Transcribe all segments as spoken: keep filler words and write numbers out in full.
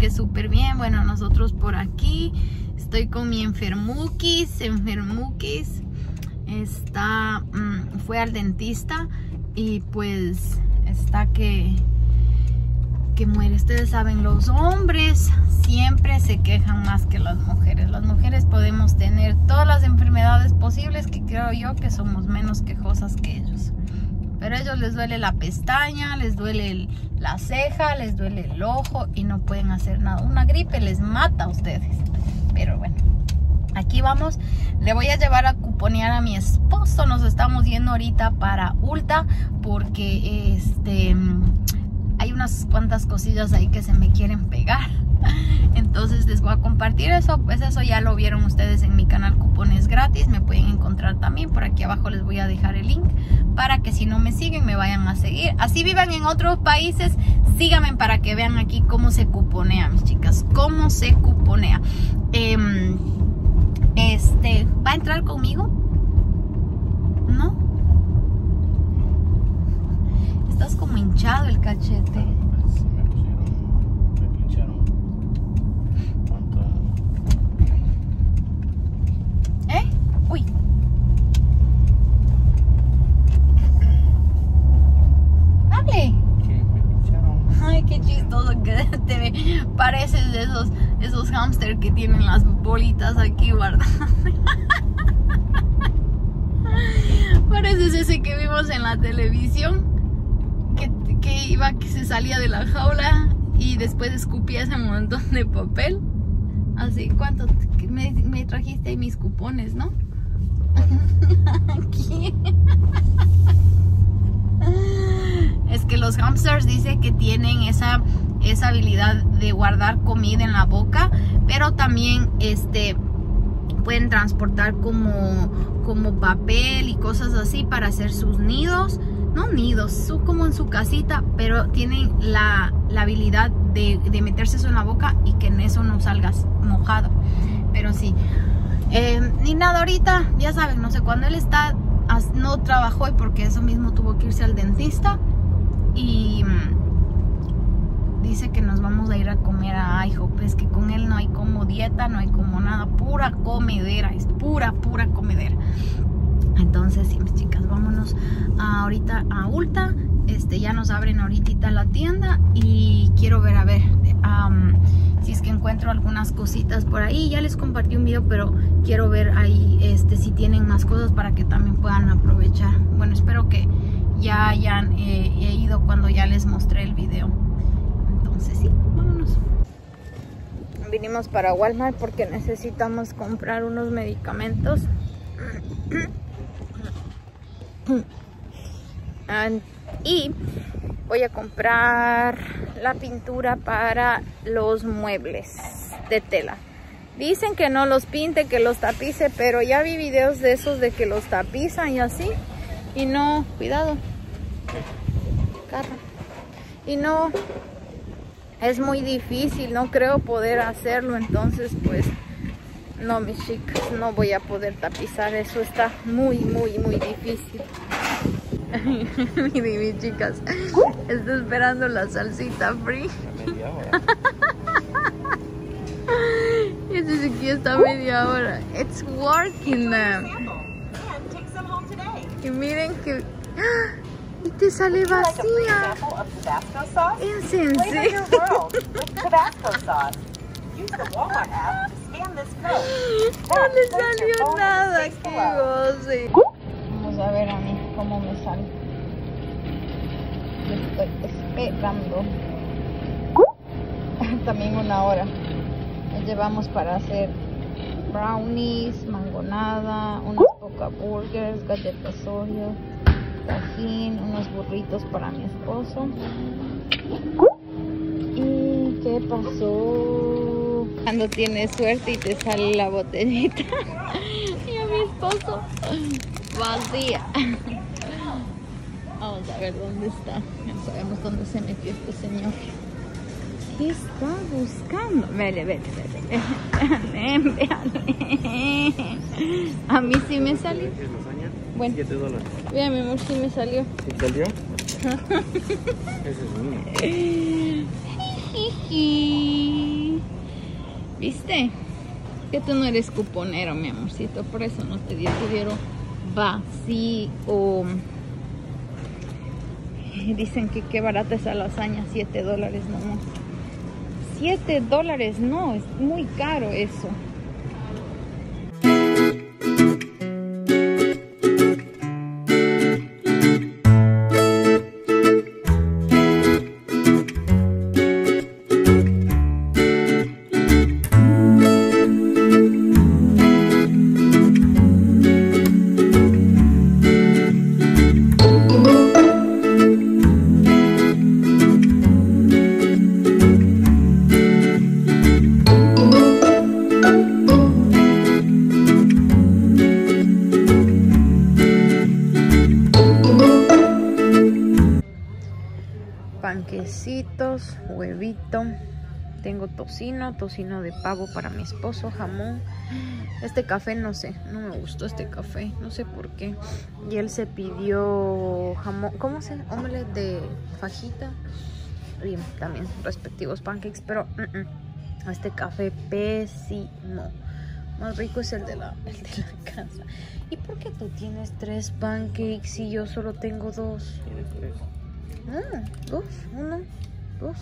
que súper bien. Bueno, nosotros por aquí. Estoy con mi enfermuquis, enfermuquis. Está, mmm, fue al dentista y pues está que, que muere. Ustedes saben, los hombres siempre se quejan más que las mujeres. Las mujeres podemos tener todas las enfermedades posibles, que creo yo que somos menos quejosas que ellos. Pero a ellos les duele la pestaña, les duele el, la ceja, les duele el ojo y no pueden hacer nada. Una gripe les mata a ustedes. Pero bueno, aquí vamos. Le voy a llevar a cuponear a mi esposo. Nos estamos yendo ahorita para Ulta porque este hay unas cuantas cosillas ahí que se me quieren pegar. Entonces les voy a compartir eso. Pues eso ya lo vieron ustedes en mi canal, cupones gratis. Me pueden encontrar también. Por aquí abajo les voy a dejar el link para que si no me siguen me vayan a seguir. Así vivan en otros países, síganme para que vean aquí cómo se cuponea, mis chicas. Cómo se cuponea. Eh, este, ¿va a entrar conmigo? ¿No? Estás como hinchado el cachete. ¿Eh? Uy. Hable. Ay, qué chistoso que te ve. Pareces de esos, esos hámster que tienen las bolitas aquí guardadas. Pareces ese que vimos en la televisión. Que, que iba, que se salía de la jaula y después escupía ese montón de papel. Así, ¿cuántos? Me, me trajiste ahí mis cupones, ¿no? Aquí. Es que los hamsters dice que tienen esa, esa habilidad de guardar comida en la boca, pero también este, pueden transportar como, como papel y cosas así para hacer sus nidos. No nidos, son como en su casita, pero tienen la, la habilidad de, de meterse eso en la boca y que en eso no salgas mojado. Pero sí, eh, ni nada ahorita, ya saben, no sé, cuando él está, no trabajó y porque eso mismo tuvo que irse al dentista. Y mmm, dice que nos vamos a ir a comer a IHOP. Es que con él no hay como dieta, no hay como nada, pura comedera, es pura, pura comedera. Entonces sí, mis chicas, vámonos a, ahorita a Ulta. Este, ya nos abren ahorita la tienda y quiero ver, a ver um, si es que encuentro algunas cositas por ahí. Ya les compartí un video, pero quiero ver ahí este, si tienen más cosas para que también puedan aprovechar. Bueno, espero que ya hayan eh, he ido cuando ya les mostré el video. Entonces sí, vámonos. Vinimos para Walmart porque necesitamos comprar unos medicamentos. Y voy a comprar la pintura para los muebles de tela. Dicen que no los pinte, que los tapice, pero ya vi videos de esos de que los tapizan y así. Y no, cuidado, carro. Y no, es muy difícil, no creo poder hacerlo. Entonces pues no, mis chicas, no voy a poder tapizar. Eso está muy, muy, muy difícil. Miren, mis chicas, estoy esperando la salsita free. Y desde aquí está media hora. It's working now. Y miren que... Y te sale vacía. ¿Es en serio? No le salió nada, qué goce. Vamos a ver a mí cómo me sale. Yo estoy esperando. También una hora. Nos llevamos para hacer brownies, mangonada, unas poca burgers, galletas Oreo, tajín, unos burritos para mi esposo. ¿Y qué pasó? Cuando tienes suerte y te sale la botellita. Y a mi esposo vacía. Vamos a ver dónde está. No sabemos dónde se metió este señor. ¿Qué está buscando? Vele, vele, vele. Ven, véale. A mí sí me salió. Bueno, siete dólares. Vea, mi amor, sí me salió. ¿Sí salió? Ese es mío. ¿Viste? Que tú no eres cuponero, mi amorcito, por eso no te dio, te dieron vacío. Dicen que qué barata esa lasaña, siete dólares nomás. siete dólares, no, es muy caro eso. Panquecitos, huevito, tengo tocino, tocino de pavo para mi esposo, jamón. Este café no sé, no me gustó este café, no sé por qué. Y él se pidió jamón, ¿cómo se llama? Omelette de fajita. Y también respectivos pancakes, pero uh -uh. este café pésimo. Más rico es el de, la, el de la casa. ¿Y por qué tú tienes tres pancakes y yo solo tengo dos? ¿Tienes tres? Ah, dos, uno, dos.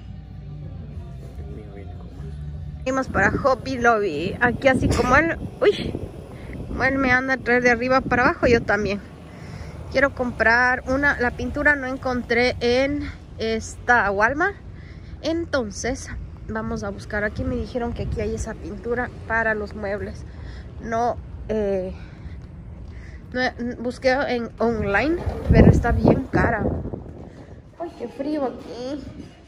El mío viene con más. Vamos para Hobby Lobby. Aquí así como él, uy, como él me anda a traer de arriba para abajo, yo también. Quiero comprar una, la pintura no encontré en esta Walmart. Entonces, vamos a buscar. Aquí me dijeron que aquí hay esa pintura para los muebles. No, eh, no busqué en online, pero está bien cara. Ay, qué frío aquí.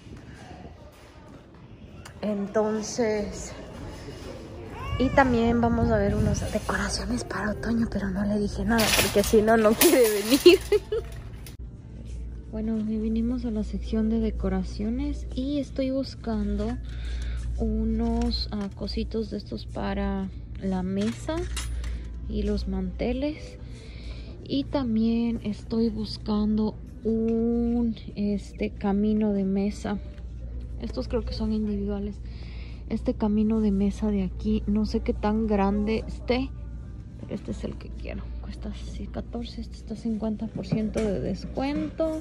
Entonces, y también vamos a ver unas decoraciones para otoño, pero no le dije nada porque si no, no quiere venir. Bueno, vinimos a la sección de decoraciones y estoy buscando unos uh, cositos de estos para la mesa y los manteles. Y también estoy buscando un este camino de mesa. Estos creo que son individuales. Este camino de mesa de aquí, no sé qué tan grande esté, pero este es el que quiero. Cuesta catorce, este está cincuenta por ciento de descuento.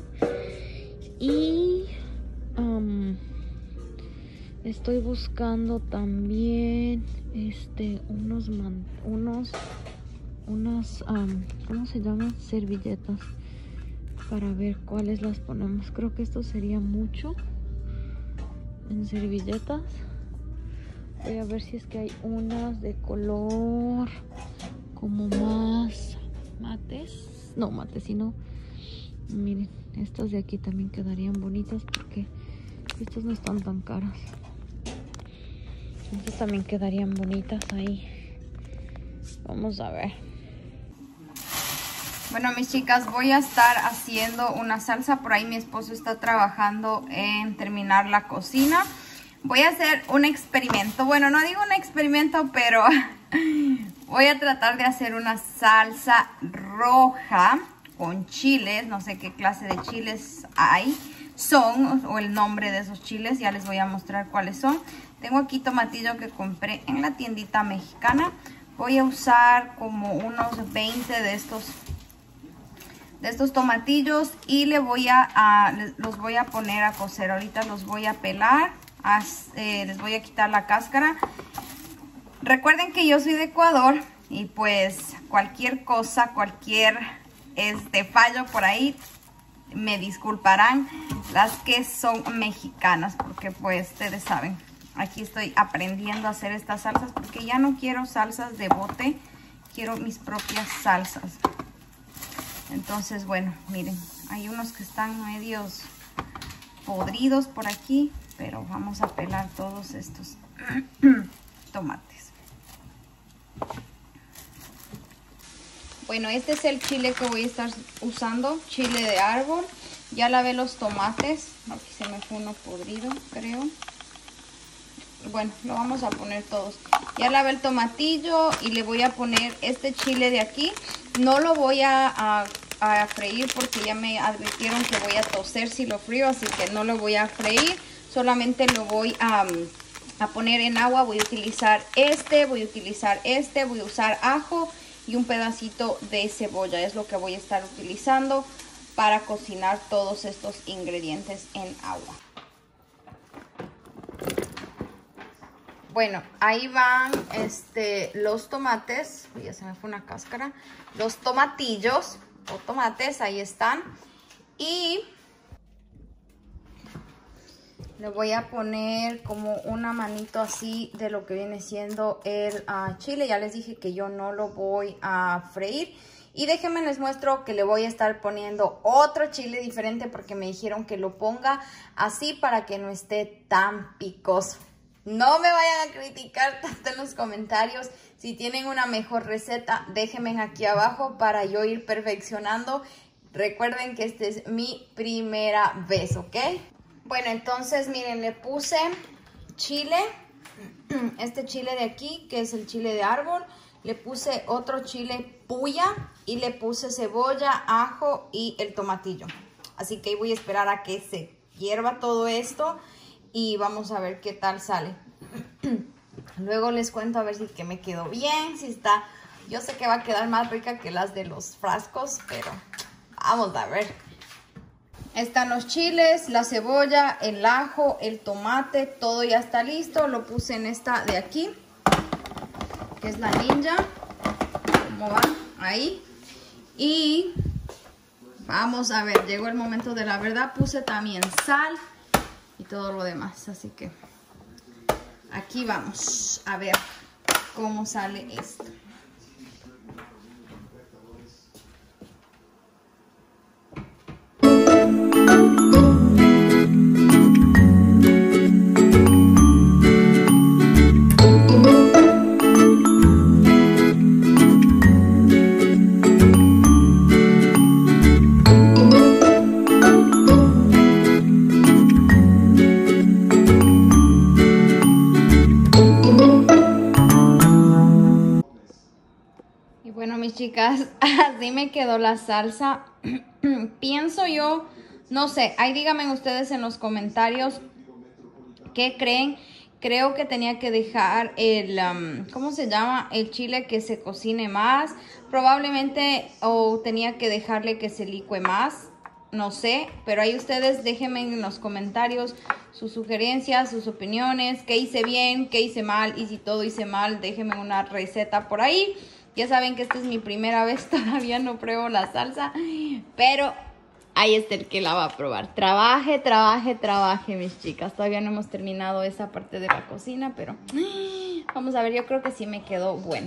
Y um, estoy buscando también este unos man, unos unas um, ¿cómo se llaman? Servilletas, para ver cuáles las ponemos. Creo que esto sería mucho en servilletas. Voy a ver si es que hay unas de color como más mates, no mates, sino miren, estas de aquí también quedarían bonitas porque estas no están tan caras. Estas también quedarían bonitas ahí. Vamos a ver. Bueno, mis chicas, voy a estar haciendo una salsa. Por ahí mi esposo está trabajando en terminar la cocina. Voy a hacer un experimento. Bueno, no digo un experimento, pero voy a tratar de hacer una salsa roja con chiles. No sé qué clase de chiles hay, son, o el nombre de esos chiles. Ya les voy a mostrar cuáles son. Tengo aquí tomatillo que compré en la tiendita mexicana. Voy a usar como unos veinte de estos de estos tomatillos y le voy a, a los voy a poner a cocer. Ahorita los voy a pelar, a, eh, les voy a quitar la cáscara. Recuerden que yo soy de Ecuador y pues cualquier cosa, cualquier este fallo por ahí, me disculparán las que son mexicanas, porque pues ustedes saben, aquí estoy aprendiendo a hacer estas salsas porque ya no quiero salsas de bote, quiero mis propias salsas. Entonces, bueno, miren, hay unos que están medios podridos por aquí, pero vamos a pelar todos estos tomates. Bueno, este es el chile que voy a estar usando, chile de árbol. Ya lavé los tomates, aquí se me fue uno podrido, creo. Bueno, lo vamos a poner todos. Ya lavé el tomatillo y le voy a poner este chile de aquí. No lo voy a, a, a freír porque ya me advirtieron que voy a toser si lo frío, así que no lo voy a freír. Solamente lo voy a, a poner en agua. Voy a utilizar este, voy a utilizar este, voy a usar ajo y un pedacito de cebolla. Es lo que voy a estar utilizando para cocinar todos estos ingredientes en agua. Bueno, ahí van este, los tomates. Uy, ya se me fue una cáscara. Los tomatillos o tomates, ahí están. Y le voy a poner como una manito así de lo que viene siendo el uh, chile. Ya les dije que yo no lo voy a freír. Y déjenme les muestro que le voy a estar poniendo otro chile diferente porque me dijeron que lo ponga así para que no esté tan picoso. No me vayan a criticar tanto en los comentarios. Si tienen una mejor receta, déjenme aquí abajo para yo ir perfeccionando. Recuerden que esta es mi primera vez, ¿ok? Bueno, entonces miren, le puse chile. Este chile de aquí, que es el chile de árbol. Le puse otro chile puya y le puse cebolla, ajo y el tomatillo. Así que voy a esperar a que se hierva todo esto. Y vamos a ver qué tal sale. Luego les cuento a ver si que me quedó bien, si está... Yo sé que va a quedar más rica que las de los frascos, pero vamos a ver. Están los chiles, la cebolla, el ajo, el tomate, todo ya está listo. Lo puse en esta de aquí, que es la Ninja. ¿Cómo va? Ahí. Y vamos a ver, llegó el momento de la verdad. Puse también sal y todo lo demás, así que aquí vamos a ver cómo sale esto. Chicas, así me quedó la salsa. Pienso yo, no sé, ahí díganme ustedes en los comentarios qué creen. Creo que tenía que dejar el, um, ¿cómo se llama? El chile que se cocine más. Probablemente, o tenía que dejarle que se licue más. No sé, pero ahí ustedes déjenme en los comentarios sus sugerencias, sus opiniones. ¿Qué hice bien? ¿Qué hice mal? Y si todo hice mal, déjenme una receta por ahí. Ya saben que esta es mi primera vez, todavía no pruebo la salsa, pero ahí está el que la va a probar. Trabaje, trabaje, trabaje, mis chicas. Todavía no hemos terminado esa parte de la cocina, pero vamos a ver, yo creo que sí me quedó buena.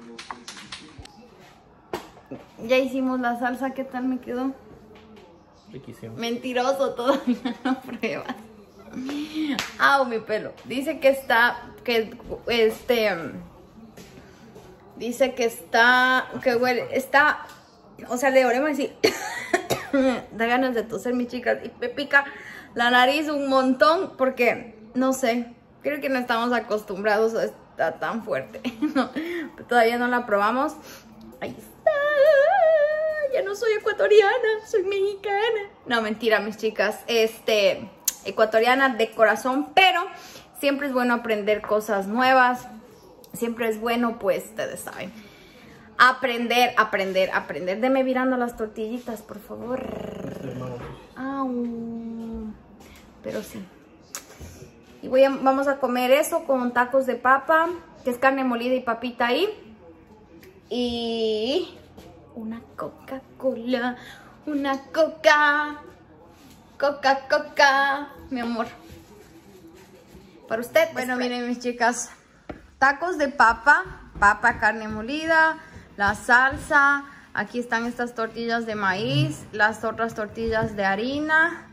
Ya hicimos la salsa, ¿qué tal me quedó? Riquísimo. Mentiroso, todavía no pruebas. Au, mi pelo. Dice que está, que este... Dice que está, que huele, está, o sea, le oremos decir, da ganas de toser, mis chicas, y me pica la nariz un montón, porque, no sé, creo que no estamos acostumbrados a estar tan fuerte, no, todavía no la probamos. Ahí está, ya no soy ecuatoriana, soy mexicana. No, mentira, mis chicas, este, ecuatoriana de corazón, pero siempre es bueno aprender cosas nuevas. Siempre es bueno, pues, ustedes saben, aprender, aprender, aprender. Deme virando las tortillitas, por favor. Au. Pero sí. Y voy a, vamos a comer eso con tacos de papa, que es carne molida y papita ahí. Y una Coca-Cola, una Coca, Coca, Coca, mi amor. Para usted. Bueno, miren, mis chicas. Tacos de papa, papa, carne molida, la salsa. Aquí están estas tortillas de maíz, las otras tortillas de harina.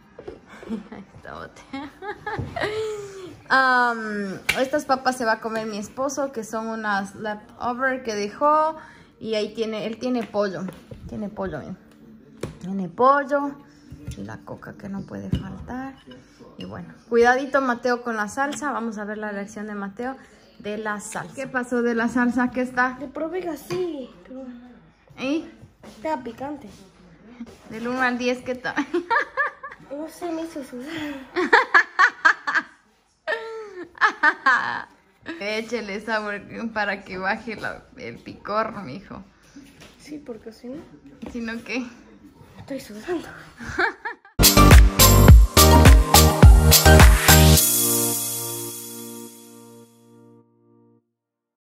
um, estas papas se va a comer mi esposo, que son unas leftover que dejó. Y ahí tiene, él tiene pollo. Tiene pollo, bien. Tiene pollo. Y la coca que no puede faltar. Y bueno, cuidadito Mateo con la salsa. Vamos a ver la reacción de Mateo de la salsa. ¿Qué pasó de la salsa? ¿Qué está? Le probé así, pero... ¿Eh? Está picante. Del uno al diez, ¿qué tal? No sé, me hizo sudar. Échele sabor para que baje la- el picor, mijo. Sí, porque si no, Sino que... estoy sudando.